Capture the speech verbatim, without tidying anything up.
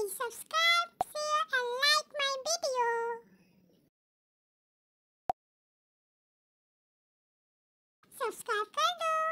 Please subscribe, share and like my video. Subscribe कर दो।